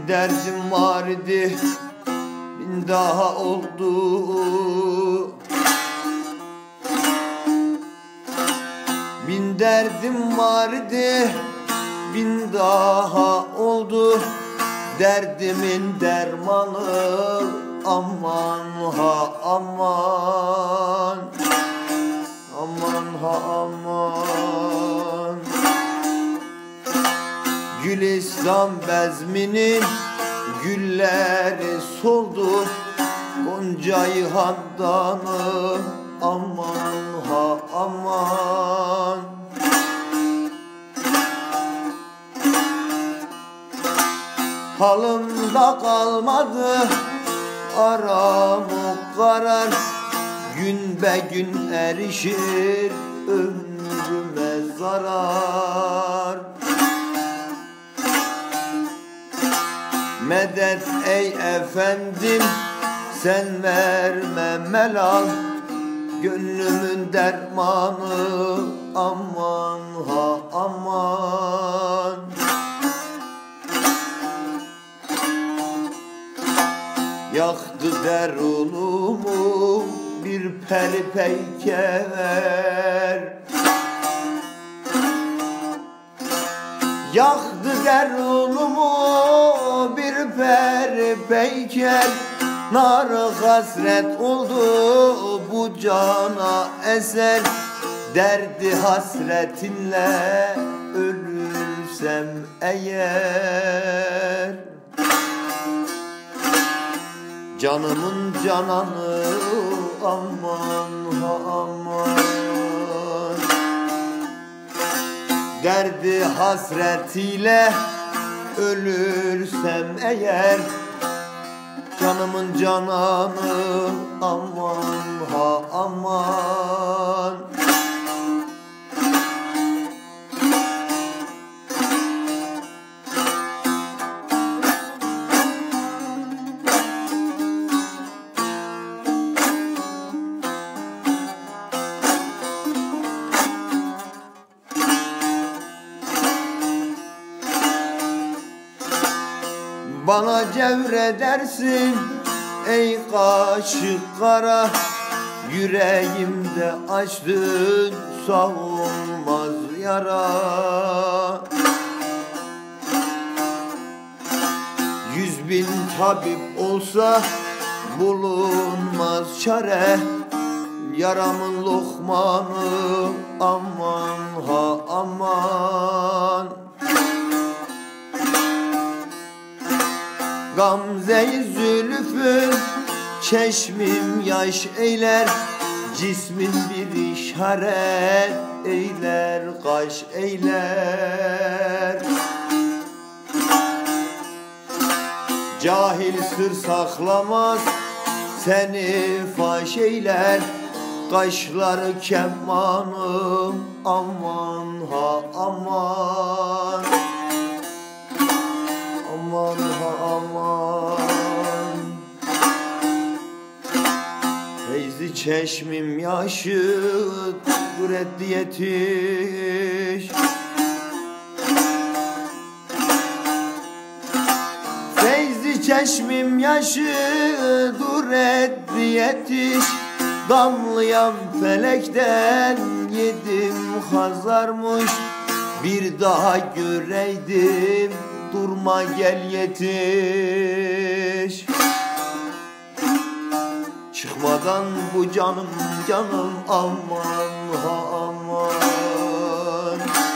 derdim vardı, bin daha oldu. Bin derdim vardı, bin daha oldu. Derdimin dermanı aman ha aman, aman ha aman. Gülistan bezminin gülleri soldu, Goncayı handanı aman ha aman. Halımda kalmadı aram o karar, gün be gün erişir ömrüme zarar. Medet ey efendim, sen verme melal, gönlümün dermanı aman ha aman. Yaktı derunumu bir peri peyker, yaktı derunumu bir peri peyker. Nar hasret oldu bu cana eser, derdi hasretinle ölürsem eğer. Canımın cananı aman ha aman. Derdi hasretiyle ölürsem eğer, canımın cananı aman ha aman. Bana cevredersin ey kaşık kara, yüreğimde açtın savunmaz yara. 100.000 tabip olsa bulunmaz çare, yaramın lokmanı aman ha aman. Gamze-i zülfün çeşmim yaş eyler, cismin bir işaret eyler, kaş eyler. Cahil sır saklamaz, seni faş eyler, kaşları kemanım aman ha aman. Aman ha aman. Feyzi çeşmim yaşı reddi yetiş, feyzi çeşmim yaşı reddi yetiş. Damlayan felekten yedim hazarmış, bir daha göreydim durma gel yetiş. Çıkmadan bu canım canım aman ha aman.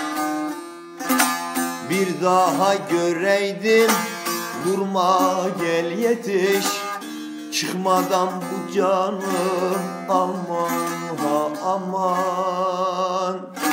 Bir daha göreydim durma gel yetiş. Çıkmadan bu canım aman ha aman.